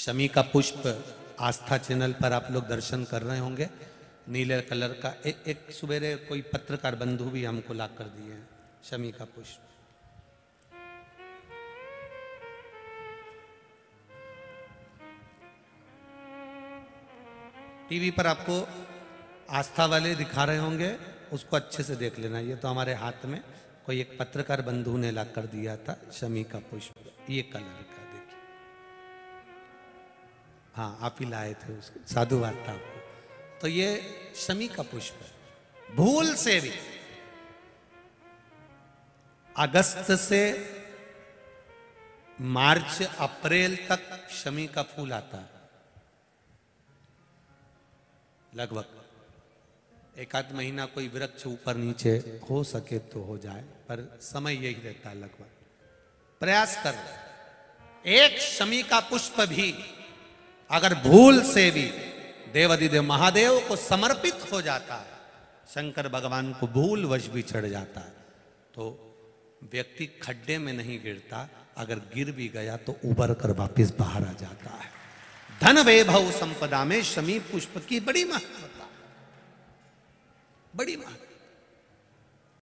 शमी का पुष्प आस्था चैनल पर आप लोग दर्शन कर रहे होंगे। नीले कलर का एक सुबेरे कोई पत्रकार बंधु भी हमको ला कर दिए हैं शमी का पुष्प। टीवी पर आपको आस्था वाले दिखा रहे होंगे, उसको अच्छे से देख लेना। ये तो हमारे हाथ में कोई एक पत्रकार बंधु ने ला कर दिया था शमी का पुष्प, ये कलर का देखिए। हाँ आप ही लाए थे उसको, साधुवाद था आपको। तो ये शमी का पुष्प है। भूल से भी अगस्त से मार्च अप्रैल तक शमी का फूल आता है, लगभग एक आध महीना कोई वृक्ष ऊपर नीचे हो सके तो हो जाए, पर समय यही रहता है लगभग। प्रयास कर एक शमी का पुष्प भी अगर भूल से भी देवाधिदेव महादेव को समर्पित हो जाता है, शंकर भगवान को भूल वश भी चढ़ जाता है, तो व्यक्ति खड्डे में नहीं गिरता, अगर गिर भी गया तो उबर कर वापस बाहर आ जाता है। धन वैभव संपदा में शमी पुष्प की बड़ी महत्वता, बड़ी महत्वता।